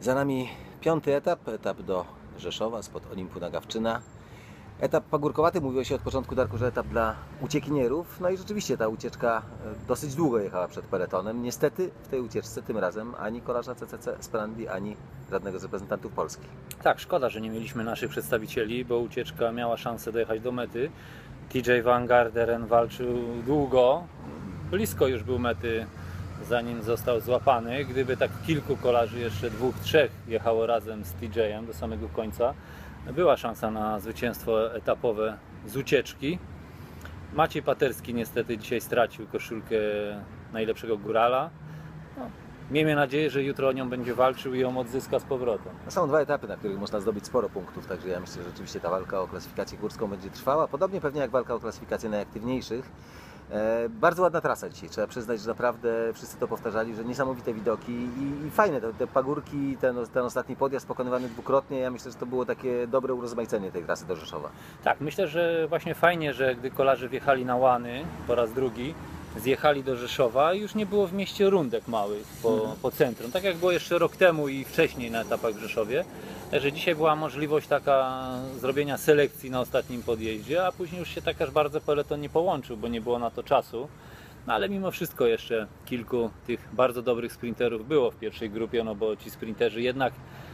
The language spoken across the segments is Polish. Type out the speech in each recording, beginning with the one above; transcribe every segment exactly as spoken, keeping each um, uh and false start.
Za nami piąty etap, etap do Rzeszowa, spod Olimpu na Gawczyna. Etap pagórkowaty, mówiło się od początku, Darku, że etap dla uciekinierów. No i rzeczywiście ta ucieczka dosyć długo jechała przed peletonem. Niestety w tej ucieczce tym razem ani kolarza C C C Sprandi, ani żadnego z reprezentantów Polski. Tak, szkoda, że nie mieliśmy naszych przedstawicieli, bo ucieczka miała szansę dojechać do mety. T J Van Garderen walczył długo, blisko już był mety, zanim został złapany. Gdyby tak kilku kolarzy, jeszcze dwóch, trzech jechało razem z T J-em do samego końca, była szansa na zwycięstwo etapowe z ucieczki. Maciej Paterski niestety dzisiaj stracił koszulkę najlepszego górala. No, miejmy nadzieję, że jutro o nią będzie walczył i ją odzyska z powrotem. Są dwa etapy, na których można zdobyć sporo punktów, także ja myślę, że rzeczywiście ta walka o klasyfikację górską będzie trwała, podobnie pewnie jak walka o klasyfikację najaktywniejszych. E, bardzo ładna trasa dzisiaj, trzeba przyznać, że naprawdę wszyscy to powtarzali, że niesamowite widoki i, i fajne te, te pagórki, ten, ten ostatni podjazd pokonywany dwukrotnie, ja myślę, że to było takie dobre urozmaicenie tej trasy do Rzeszowa. Tak, myślę, że właśnie fajnie, że gdy kolarze wjechali na Łany po raz drugi, zjechali do Rzeszowa i już nie było w mieście rundek małych po, mhm. po centrum, tak jak było jeszcze rok temu i wcześniej na etapach w Rzeszowie. Także dzisiaj była możliwość taka zrobienia selekcji na ostatnim podjeździe, a później już się tak aż bardzo peleton nie połączył, bo nie było na to czasu. No ale mimo wszystko jeszcze kilku tych bardzo dobrych sprinterów było w pierwszej grupie, no bo ci sprinterzy jednak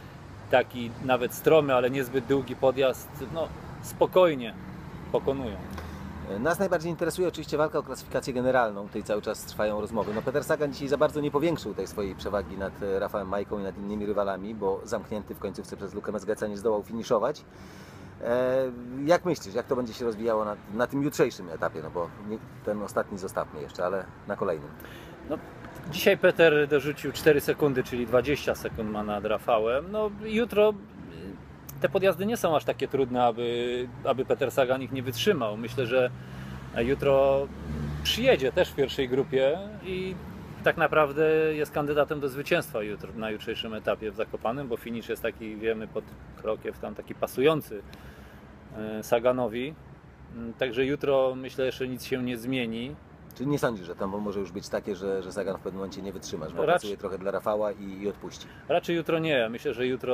taki nawet stromy, ale niezbyt długi podjazd, no spokojnie pokonują. Nas najbardziej interesuje oczywiście walka o klasyfikację generalną, tutaj cały czas trwają rozmowy. No Peter Sagan dzisiaj za bardzo nie powiększył tej swojej przewagi nad Rafałem Majką i nad innymi rywalami, bo zamknięty w końcówce przez Lukę Mesgeca nie zdołał finiszować. E, jak myślisz, jak to będzie się rozwijało na, na tym jutrzejszym etapie? No bo nie, ten ostatni zostawmy jeszcze, ale na kolejnym. No, dzisiaj Peter dorzucił cztery sekundy, czyli dwadzieścia sekund ma nad Rafałem. No jutro te podjazdy nie są aż takie trudne, aby, aby Peter Sagan ich nie wytrzymał. Myślę, że jutro przyjedzie też w pierwszej grupie i tak naprawdę jest kandydatem do zwycięstwa jutro, na jutrzejszym etapie w Zakopanem, bo finisz jest taki, wiemy, pod Krokiew, tam taki pasujący Saganowi. Także jutro myślę, że nic się nie zmieni. Czyli nie sądzisz, że tam może już być takie, że, że Sagan w pewnym momencie nie wytrzyma, że pracuje trochę dla Rafała i, i odpuści? Raczej jutro nie. Myślę, że jutro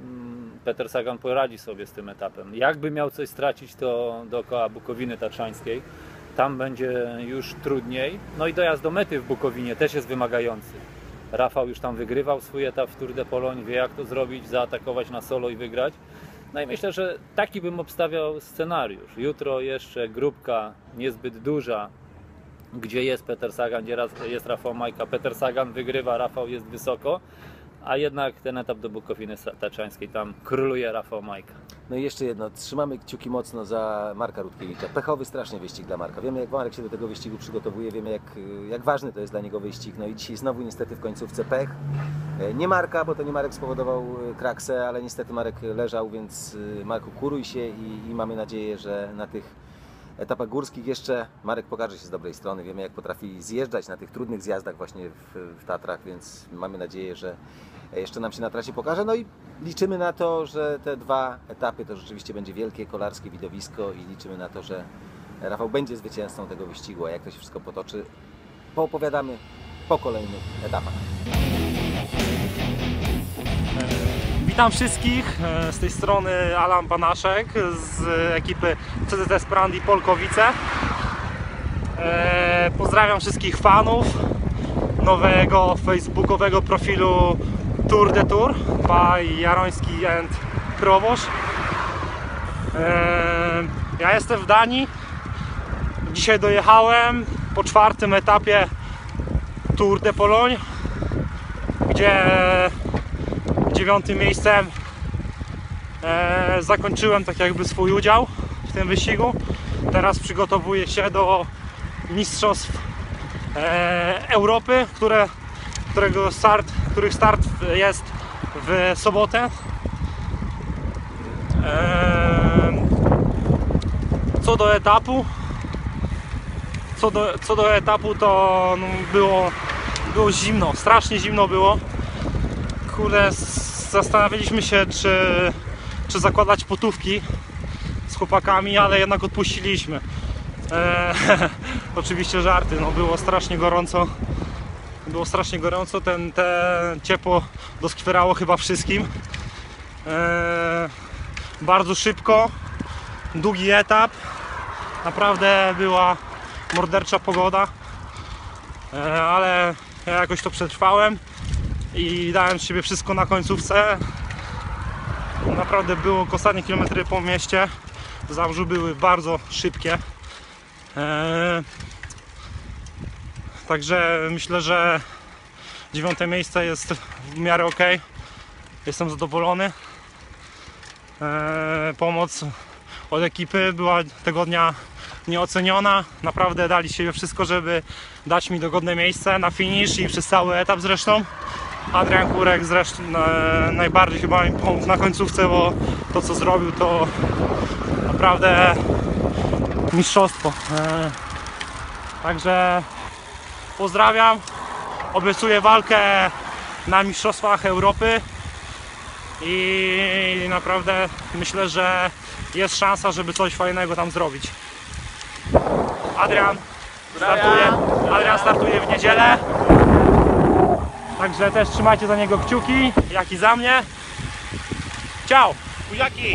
Peter Sagan poradzi sobie z tym etapem. Jakby miał coś stracić, to dookoła Bukowiny Tatrzańskiej. Tam będzie już trudniej. No i dojazd do mety w Bukowinie też jest wymagający. Rafał już tam wygrywał swój etap w Tour de Pologne, wie jak to zrobić, zaatakować na solo i wygrać. No i myślę, że taki bym obstawiał scenariusz. Jutro jeszcze grupka niezbyt duża, gdzie jest Peter Sagan, gdzie jest Rafał Majka. Peter Sagan wygrywa, Rafał jest wysoko, a jednak ten etap do Bukowiny Tatrzańskiej, tam króluje Rafał Majka. No i jeszcze jedno, trzymamy kciuki mocno za Marka Rutkiewicza. Pechowy strasznie wyścig dla Marka. Wiemy, jak Marek się do tego wyścigu przygotowuje, wiemy, jak, jak ważny to jest dla niego wyścig. No i dzisiaj znowu niestety w końcówce pech. Nie Marka, bo to nie Marek spowodował kraksę, ale niestety Marek leżał, więc Marku, kuruj się i, i mamy nadzieję, że na tych etapach górskich jeszcze Marek pokaże się z dobrej strony. Wiemy, jak potrafi zjeżdżać na tych trudnych zjazdach właśnie w, w Tatrach, więc mamy nadzieję, że jeszcze nam się na trasie pokaże. No i liczymy na to, że te dwa etapy to rzeczywiście będzie wielkie kolarskie widowisko i liczymy na to, że Rafał będzie zwycięzcą tego wyścigu, a jak to się wszystko potoczy, poopowiadamy po kolejnych etapach. Witam wszystkich, z tej strony Alan Banaszek z ekipy C C C Sprandi Polkowice. Pozdrawiam wszystkich fanów nowego facebookowego profilu Tour de Tour by Jaroński and Krowosz. Ja jestem w Danii. Dzisiaj dojechałem po czwartym etapie Tour de Pologne, gdzie dziewiątym miejscem e, zakończyłem tak jakby swój udział w tym wyścigu. Teraz przygotowuję się do mistrzostw e, Europy, które, którego start, których start jest w sobotę. E, co do etapu, co do, co do etapu to no, było, było zimno, strasznie zimno było. Kurde, zastanawialiśmy się, czy, czy zakładać potówki z chłopakami, ale jednak odpuściliśmy. Eee, oczywiście żarty, no było strasznie gorąco. było strasznie gorąco, ten, ten ciepło doskwierało chyba wszystkim. E, bardzo szybko, długi etap, naprawdę była mordercza pogoda, e, ale ja jakoś to przetrwałem i dałem z siebie wszystko na końcówce. Naprawdę było ostatnie kilometry po mieście w Zabrzu były bardzo szybkie. Eee, także myślę, że dziewiąte miejsce jest w miarę ok. Jestem zadowolony. Eee, pomoc od ekipy była tego dnia nieoceniona. Naprawdę dali siebie wszystko, żeby dać mi dogodne miejsce na finish i przez cały etap zresztą. Adrian Kurek zresztą e, najbardziej chyba mi pomógł na końcówce, bo to co zrobił to naprawdę mistrzostwo. E, także pozdrawiam, obiecuję walkę na Mistrzostwach Europy i naprawdę myślę, że jest szansa, żeby coś fajnego tam zrobić. Adrian startuje, Adrian startuje w niedzielę. Także też trzymajcie za niego kciuki, jak i za mnie. Ciao! Buziaki!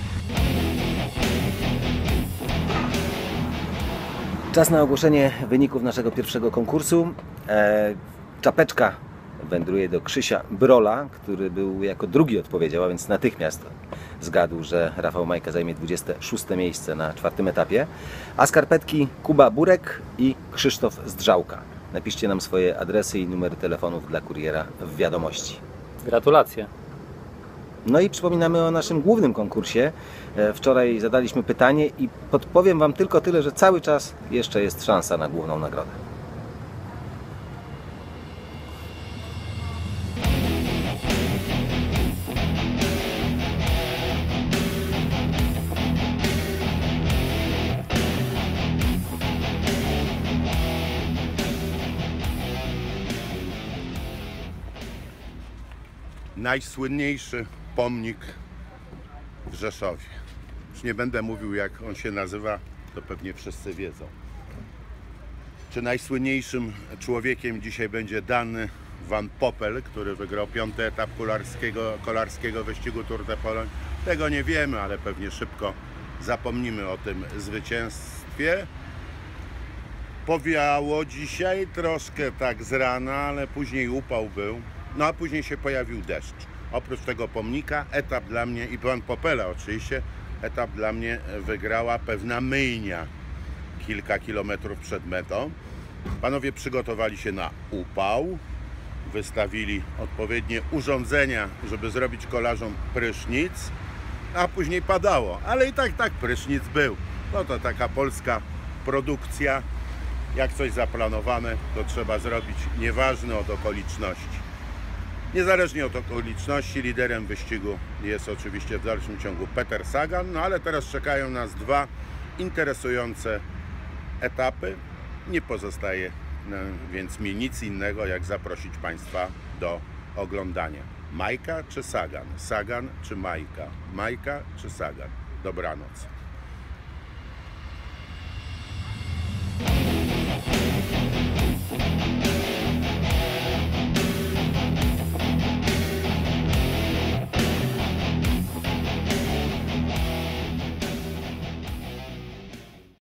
Czas na ogłoszenie wyników naszego pierwszego konkursu. E, czapeczka wędruje do Krzysia Brola, który był jako drugi odpowiedział, a więc natychmiast zgadł, że Rafał Majka zajmie dwudzieste szóste miejsce na czwartym etapie. A skarpetki Kuba Burek i Krzysztof Zdrzałka. Napiszcie nam swoje adresy i numery telefonów dla kuriera w wiadomości. Gratulacje. No i przypominamy o naszym głównym konkursie. Wczoraj zadaliśmy pytanie i podpowiem Wam tylko tyle, że cały czas jeszcze jest szansa na główną nagrodę. Najsłynniejszy pomnik w Rzeszowie. Już nie będę mówił, jak on się nazywa, to pewnie wszyscy wiedzą. Czy najsłynniejszym człowiekiem dzisiaj będzie Dany Van Poppel, który wygrał piąty etap kolarskiego, kolarskiego wyścigu Tour de Pologne? Tego nie wiemy, ale pewnie szybko zapomnimy o tym zwycięstwie. Powiało dzisiaj troszkę tak z rana, ale później upał był. No a później się pojawił deszcz. Oprócz tego pomnika, etap dla mnie i Van Poppela oczywiście, etap dla mnie wygrała pewna myjnia kilka kilometrów przed metą. Panowie przygotowali się na upał, wystawili odpowiednie urządzenia, żeby zrobić kolarzom prysznic, a później padało, ale i tak, tak prysznic był. No to taka polska produkcja. Jak coś zaplanowane, to trzeba zrobić, nieważne od okoliczności. Niezależnie od okoliczności, liderem wyścigu jest oczywiście w dalszym ciągu Peter Sagan, no ale teraz czekają nas dwa interesujące etapy. Nie pozostaje no, więc mi nic innego, jak zaprosić Państwa do oglądania. Majka czy Sagan? Sagan czy Majka? Majka czy Sagan? Dobranoc.